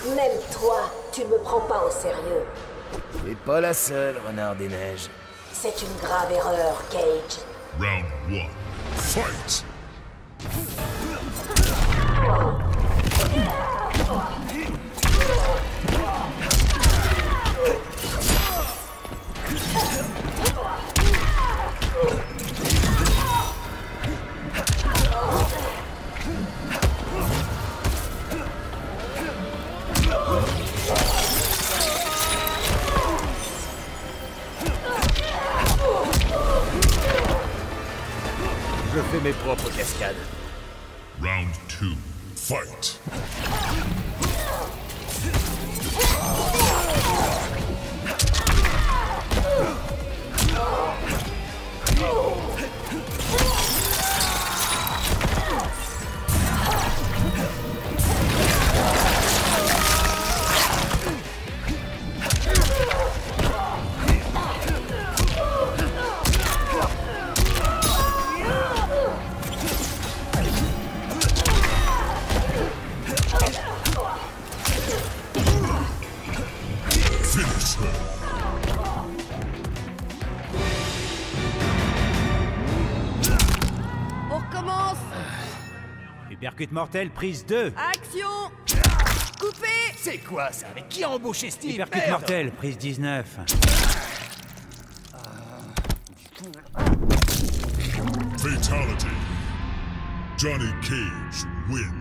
Même toi, tu ne me prends pas au sérieux. T'es pas la seule, Renard des Neiges. C'est une grave erreur, Cage. Round 1. Fight! Je fais mes propres cascades. Round 2. Fight! Finish her! On recommence. Uppercut mortel, prise 2. Action. Coupé. C'est quoi ça? Avec qui a embauché Steve? Uppercut Merde. mortel, prise 19. Fatality. Johnny Cage wins.